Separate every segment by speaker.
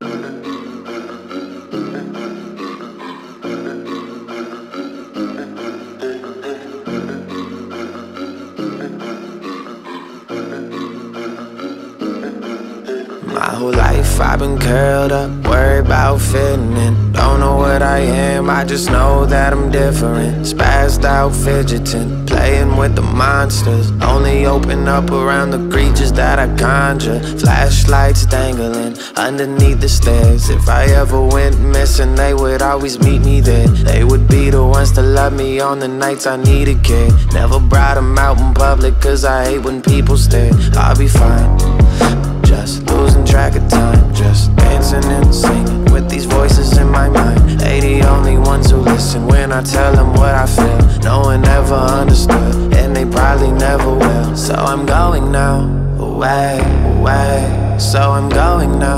Speaker 1: My whole life I've been curled up, worried about fitting in. Don't know what I am, I just know that I'm different. Spazzed out fidgeting, playing with the monsters. Only open up around the creatures that I conjure. Flashlights dangling underneath the stairs. If I ever went missing, they would always meet me there. They would be the ones to love me on the nights I needed care. Never brought them out in public, cause I hate when people stare. I'll be fine, just losing track of time, just dancing and singing with these voices in my mind. They the only ones who listen when I tell them what I feel. No one ever understood, and they probably never will. So I'm going now, away, away. So I'm going now,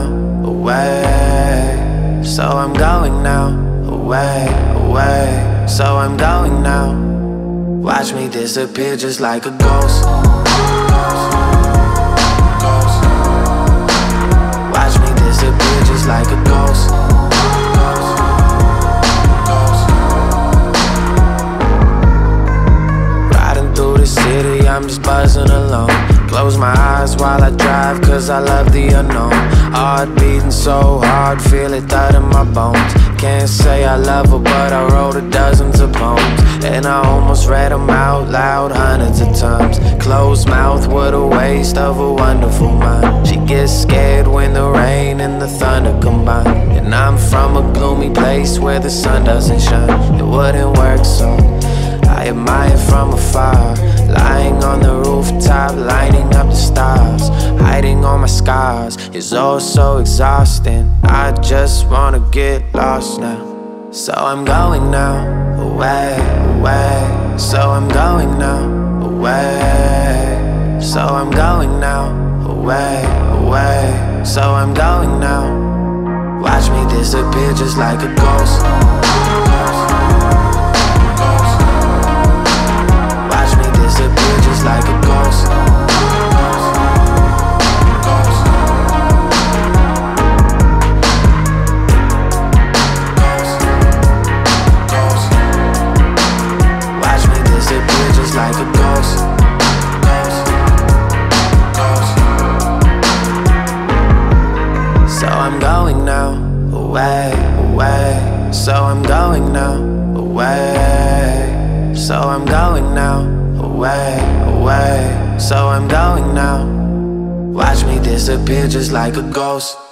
Speaker 1: away. So I'm going now, away, away. So I'm going now. Watch me disappear just like a ghost. Disappear just like a ghost. Riding through the city, I'm just buzzing alone. Close my eyes while I drive, cause I love the unknown. Heart beating so hard, feel it thud in my bones. Can't say I love her, but I wrote her dozens of poems, and I almost read them out loud hundreds of times. Closed mouth, what a waste of a wonderful mind. She gets scared when the rain and the thunder combine. And I'm from a gloomy place where the sun doesn't shine. It wouldn't work, so I admire from afar. Lying on the rooftop, lighting up the stars. Hiding all my scars is all so exhausting. I just wanna get lost now. So I'm going now, away, away. So I'm going now, away. So I'm going now, away, away. So I'm going now. Watch me disappear just like a ghost. Watch me disappear just like a ghost. Like a ghost. So I'm going now, away, away. So I'm going now, away. So I'm going now, away, away. So I'm going now. Watch me disappear just like a ghost.